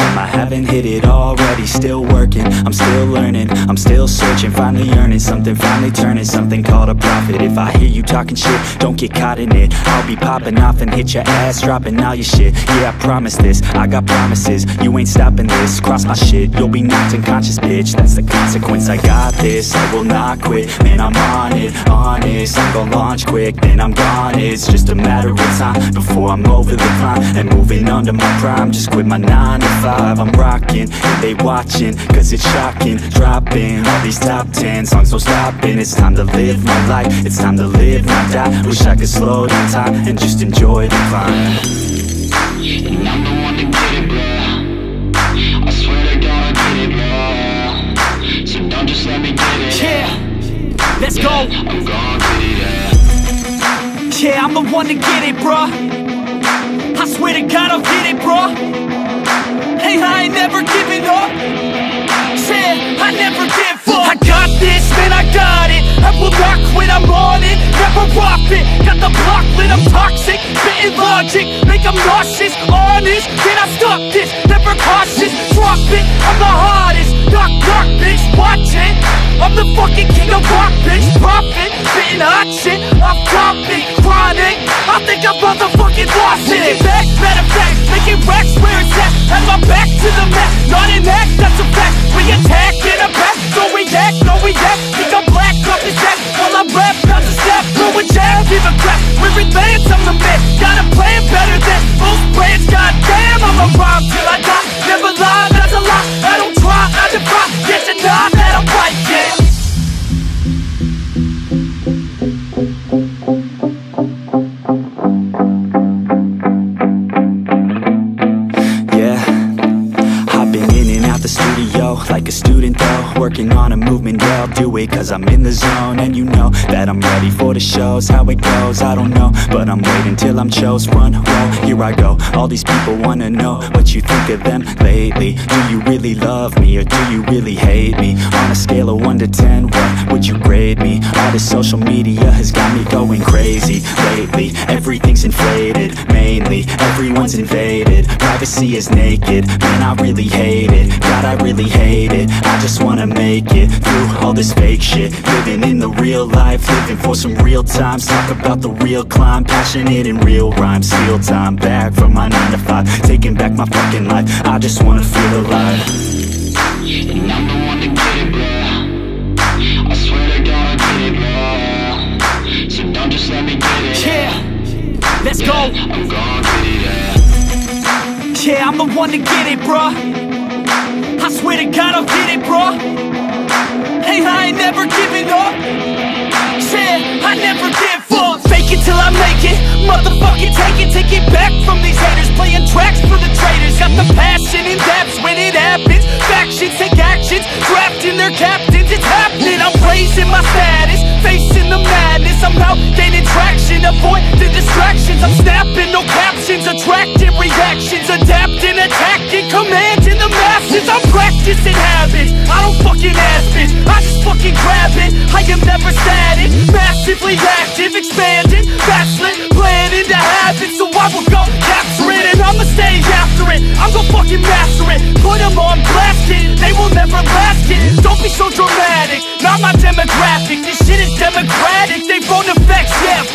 am. I haven't hit it already, still working, I'm still learning, I'm still searching, finally earning something, finally turning something called a profit. If I hear you talking shit, don't get caught in it. I'll be popping off and hit your ass, dropping all your shit. Yeah, I promise this, I got promises, you ain't stopping this. Cross my shit, you'll be knocked unconscious, bitch. That's the consequence, I got this, I will not quit. Man, I'm on it, honest, I'm gon' launch quick, then I'm gone. It's just a matter of time before I'm over the climb and moving under my prime. Just quit my 9 to 5, I'm rocking, and they watching, cause it's shocking. Dropping all these top 10 songs, no stopping. It's time to live my life, it's time to live, not die. Wish I could slow down time and just enjoy the climb. And I'm the one to get it, bro. I swear to God, I get it, bro. So don't just let me get it. Yeah, let's go. I'm gon' get it, yeah, I'm the one to get it, bruh. I swear to God I'll get it, bruh. Hey, I ain't never giving up. Yeah, I never give up. I got this, man, I got it. I will not quit, I'm on it. Never rock it. Got the block lit, I'm toxic. Spitting logic, make them nauseous. Honest, can I stop this? Never cautious, drop it. I'm the hardest. Knock, knock, bitch, watch it. I'm the fucking king of rock, bitch. Profit, spitting hot shit. Off topic, chronic. I think I'm motherfucking lost it. Take it back, matter of fact, making racks where it's at. Have my back to the mat, not an act, that's a fact. We attack in a back, don't react, no react. Think I'm black, off his ass, while I rap, bounce a step. Throw a jab, give a crap. We're advanced, I'm the man. Got a plan better than most brands. Goddamn, I'm a rhyme till I die. Never lie, that's a lie. I don't try, I defy. Get to die, that I'm right, yeah. Like a student though, working on a movement, yeah, I'll do it cause I'm in the zone. And you know that I'm ready for the shows. How it goes, I don't know, but I'm waiting till I'm chose. Front row, here I go. All these people wanna know what you think of them lately. Do you really love me or do you really hate me? On a scale of 1 to 10, what would you grade me? All this social media has got me going crazy lately. Everything's inflated, mainly everyone's invaded. Privacy is naked, man, I really hate it. God, I really hate it. I just wanna make it through all this fake shit. Living in the real life, living for some real times. Talk about the real climb, passionate in real rhymes. Steal time back from my 9 to 5, taking back my fucking life. I just wanna feel alive. And I'm the one to get it, bro. I swear to God, I get it, bro. So don't just let me get it. Yeah, let's go. I'm gon' get it, yeah, I'm the one to get it, bruh. I swear to God I'll get it, bruh. Hey, I ain't never giving up. Yeah, I never give up. Fake it till I make it. Motherfucking take it back from these haters. Playing tracks for the traitors. Got the passion in depths when it happens. Factions take actions, drafting their captains. It's happening, I'm raising my status. Facing the madness, I'm out gaining traction. Avoid the distractions, I'm snapping, no captions. Attracting reactions, adapting, attacking, commanding the masses. I'm practicing habits, I don't fucking ask bitch, I just fucking grab it. I am never static, massively active, expanding, backslid, planning to have it. So I will go capture it and I'ma stay after it. I'm gon' fucking master it, put them on blast it. They will never last it, don't be so dramatic. Not my demographic, this shit is democratic. They vote Neffex, yeah,